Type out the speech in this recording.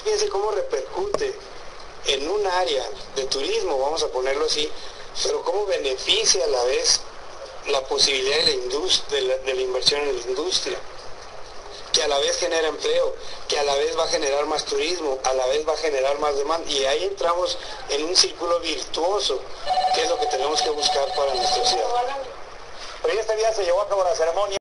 fíjense cómo repercute en un área de turismo, vamos a ponerlo así, pero cómo beneficia a la vez la posibilidad de la inversión en la industria, que a la vez genera empleo, que a la vez va a generar más turismo, a la vez va a generar más demanda, y ahí entramos en un círculo virtuoso, que es lo que tenemos que buscar para nuestra ciudad. Pero ya este día se llevó a cabo la ceremonia